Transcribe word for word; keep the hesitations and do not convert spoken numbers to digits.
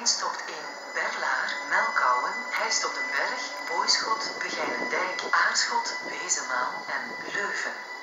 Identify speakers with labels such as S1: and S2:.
S1: stopt in Berlaar, Melkouwen, Heist op den Berg, Boyschot, Begijnendijk, Aarschot, Wezenmaal en Leuven.